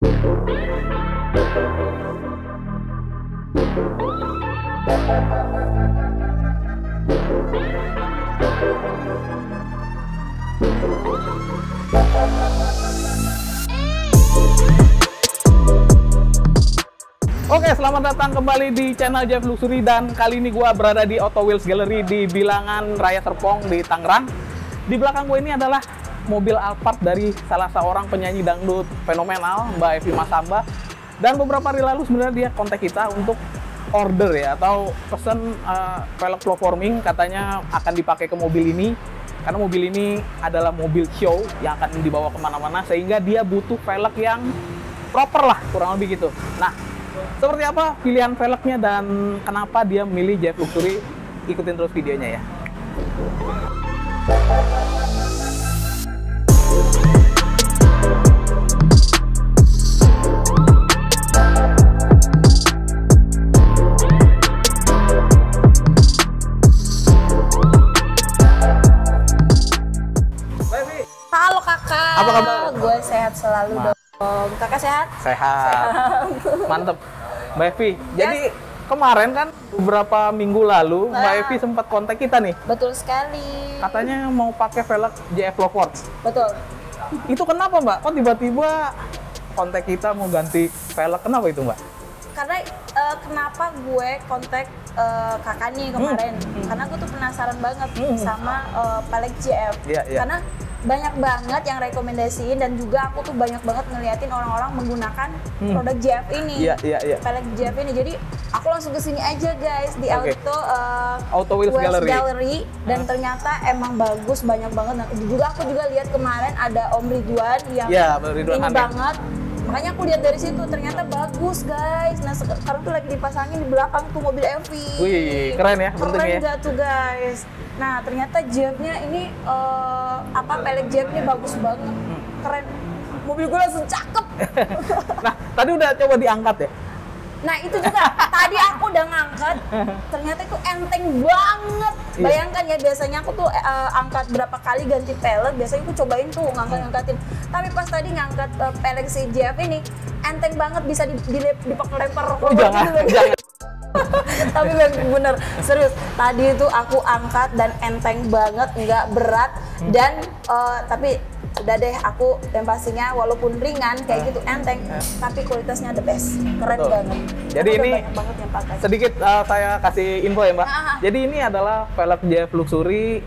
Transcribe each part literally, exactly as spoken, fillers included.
Oke, selamat datang kembali di channel J F Luxury, dan kali ini gue berada di Auto Wheels Gallery di Bilangan Raya Serpong di Tangerang. Di belakang gue ini adalah mobil Alphard dari salah seorang penyanyi dangdut fenomenal, Mbak Evi Masamba. Dan beberapa hari lalu sebenarnya dia kontak kita untuk order ya, atau pesen uh, velg flow forming, katanya akan dipakai ke mobil ini. Karena mobil ini adalah mobil show yang akan dibawa kemana-mana, sehingga dia butuh velg yang proper lah, kurang lebih gitu. Nah, seperti apa pilihan velgnya dan kenapa dia memilih J F Luxury? Ikutin terus videonya ya. Halo kakak. Apa kabar? Gue sehat selalu Ma dong. Kakak sehat? Sehat. Mantep. Mbak Evi, jadi kemarin kan beberapa minggu lalu nah. Mbak Evi sempat kontak kita nih. Betul sekali. Katanya mau pakai velg J F Low. Betul. Itu kenapa Mbak? Kok tiba-tiba kontak kita mau ganti velg? Kenapa itu Mbak? Karena uh, kenapa gue kontak uh, kakak nih kemarin? Hmm. Karena gue tuh penasaran banget Hmm. sama uh, velg J F. Iya, iya. Karena banyak banget yang rekomendasiin, dan juga aku tuh banyak banget ngeliatin orang-orang menggunakan hmm. produk J F ini, iya, iya, iya. velg J F ini. Jadi aku langsung kesini aja guys di okay. Auto uh, Auto Wheels Gallery. Gallery dan huh? ternyata emang bagus, banyak banget. Nah, juga aku juga lihat kemarin ada Om Ridwan yang ya, Ridwan ini Hanif. banget. Makanya aku lihat dari situ, ternyata bagus guys. Nah sekarang tuh lagi dipasangin di belakang tuh mobil Evi. Wih, keren ya, keren bentuknya. gak tuh guys? Nah ternyata J F-nya ini uh, apa velg J F ini bagus banget, hmm. keren. Mobil gue langsung cakep. Nah tadi udah coba diangkat ya? Nah itu juga, tadi aku udah ngangkat, ternyata itu enteng banget. Bayangkan ya, biasanya aku tuh uh, angkat berapa kali ganti velg, biasanya aku cobain tuh ngangkat-ngangkatin. Tapi pas tadi ngangkat uh, velg si J F ini, enteng banget, bisa dipakai-lempar. Oh jangan, jangan. Tapi bener, serius, tadi itu aku angkat dan enteng banget, nggak berat. Dan uh, tapi udah deh, aku yang pastinya walaupun ringan kayak gitu enteng, tapi kualitasnya the best, keren Betul. banget. Jadi Aku ini banyak banget yang pakai. Sedikit uh, saya kasih info ya Mbak. Ah. Jadi ini adalah velg J F Luxury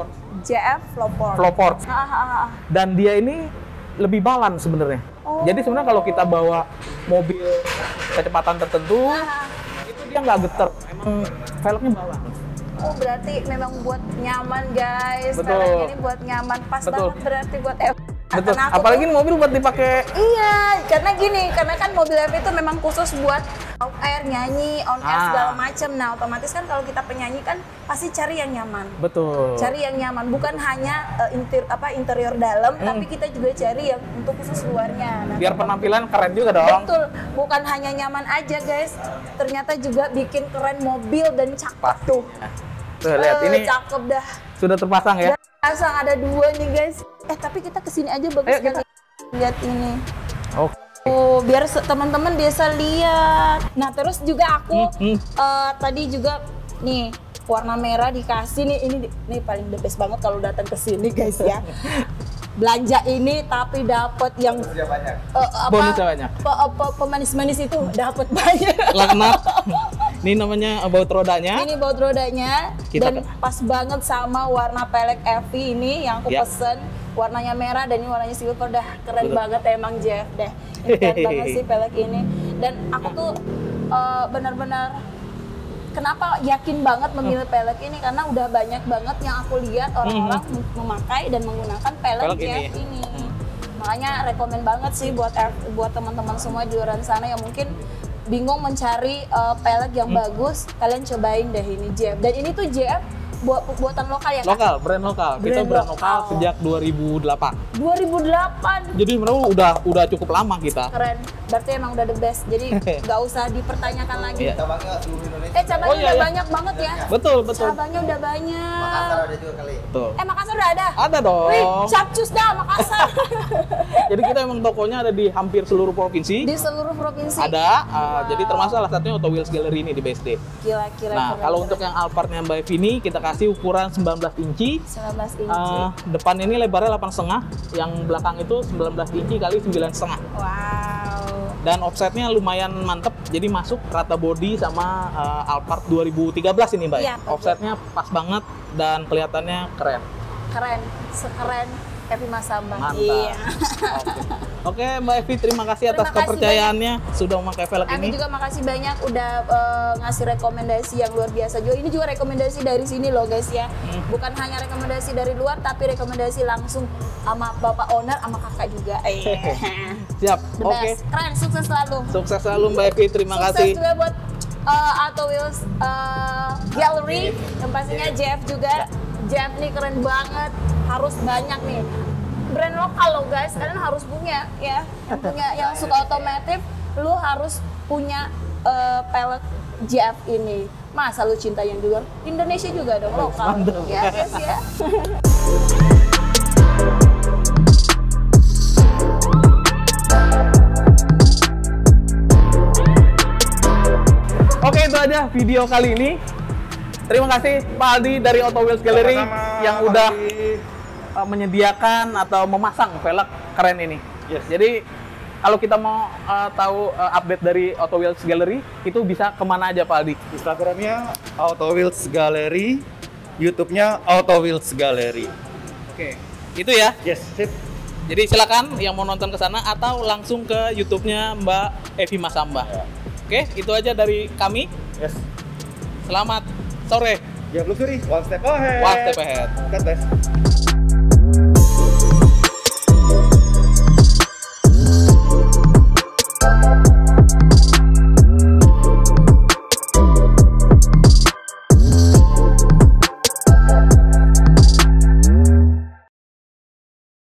J F Flowport. Flowport. Ah, ah, ah. Dan dia ini lebih balance sebenarnya. Oh. Jadi sebenarnya kalau kita bawa mobil kecepatan tertentu, Ah. itu dia nggak getar. Emang velgnya balance. Oh berarti memang buat nyaman guys. Betul. Velg ini buat nyaman, pas Betul. banget berarti buat F. Betul. Karena aku Apalagi tuh, mobil buat dipakai. iya, karena gini, karena kan mobil F itu memang khusus buat off air, nyanyi, on air Ah. segala macem. Nah otomatis kan kalau kita penyanyi kan pasti cari yang nyaman. Betul. Cari yang nyaman, bukan hanya uh, inter, apa interior dalam, Hmm. tapi kita juga cari yang untuk khusus luarnya. Nah, Biar penampilan keren juga dong. betul, bukan hanya nyaman aja guys, ternyata juga bikin keren mobil dan cakep Pasti. tuh. Tuh lihat, Eh, ini cakep dah. sudah terpasang ya. Dan pasang ada dua nih guys. Eh tapi kita kesini aja bagus Ayo, sekali. Lihat ini. Oke. Oh, biar se- teman-teman bisa lihat. Nah terus juga aku Hmm, hmm. eh, tadi juga nih warna merah dikasih nih, ini nih paling the best banget kalau datang ke sini guys ya. Belanja ini tapi dapat yang eh, apa, Bonusnya banyak. pe- pe- pemanis-manis itu dapat banyak. Laknat. Ini namanya baut rodanya. Ini baut rodanya. Kita Dan ke- pas banget sama warna velg Evi ini yang aku Ya. pesen. Warnanya merah dan ini warnanya silver, dah keren Betul. banget emang J F deh. Ini keren banget sih velg ini. Dan aku tuh eh, benar-benar kenapa yakin banget memilih velg ini, karena udah banyak banget yang aku lihat orang-orang memakai dan menggunakan velg Velg J F ini. Makanya rekomen banget sih buat buat teman-teman semua di luar sana yang mungkin bingung mencari uh, velg yang Hmm. bagus, kalian cobain deh ini J F. Dan ini tuh J F buat buatan lokal ya Kak? Lokal, brand lokal. Kita Brand brand lokal lokal. sejak dua ribu delapan. dua ribu delapan. Jadi sebenarnya udah udah cukup lama kita. Keren. berarti emang udah the best. Jadi nggak usah dipertanyakan lagi. Iya. Cabangnya seluruh Indonesia. Eh cabangnya Oh, iya, udah iya. banyak banget ya. Betul, betul. Cabangnya udah banyak. Makassar ada juga kali. Tuh. Eh Makassar udah ada? Ada dong. Wih, capcus dah Makassar. Jadi kita emang tokonya ada di hampir seluruh provinsi. Di seluruh provinsi. Ada, uh, jadi termasuk salah satunya Auto Wheels Gallery ini di B S D. Gila, kira Nah, kira, kalau kira. untuk yang Alphard-nya Mbak Evi ini kita kasih ukuran sembilan belas inci. sembilan belas inci. Uh, depan ini lebarnya delapan koma lima, yang belakang itu sembilan belas inci kali sembilan koma lima. Wow. Dan offsetnya lumayan mantep, jadi masuk rata body sama uh, Alphard dua ribu tiga belas ini Mbak. Iya, betul. Offsetnya pas banget dan kelihatannya keren. Keren, sekeren Evi Masamba. Mantap. Iya. Oke. Oke Mbak Evi, terima kasih atas Terima kasih kepercayaannya sudah memakai velg Evi ini. juga makasih banyak udah eh, ngasih rekomendasi yang luar biasa juga. Ini juga rekomendasi dari sini loh guys ya. Hmm. Bukan hanya rekomendasi dari luar, tapi rekomendasi langsung sama bapak owner, sama kakak juga. Iya. Siap. The Oke. best. Keren, sukses selalu. Sukses selalu Mbak Evi, terima Sukses kasih. juga buat uh, Auto Wheels uh, Gallery, yang pastinya Jeff juga. Jeff nih keren banget, harus banyak nih. Brand lokal loh guys, kalian harus punya ya. Yang punya yang suka otomotif, lu harus punya uh, pelek Jeff ini. Masa lu cinta yang di luar? Indonesia juga dong lokal. Mantap. Ya guys ya. Oke, itu aja video kali ini. Terima kasih Pak Aldi dari Auto Wheels Gallery Sama-sama, yang Pak udah Aldi. uh, menyediakan atau memasang velg keren ini. Yes. Jadi kalau kita mau uh, tahu uh, update dari Auto Wheels Gallery, itu bisa kemana aja Pak Aldi? Instagramnya Auto Wheels Gallery, YouTube-nya Auto Wheels Gallery. Oke, itu ya. Yes, sip. Jadi silakan yang mau nonton ke sana atau langsung ke YouTube-nya Mbak Evi Masamba. Ya. Oke, itu aja dari kami. Yes. Selamat sore. Jeff Luxury, one step ahead. One step ahead. God bless.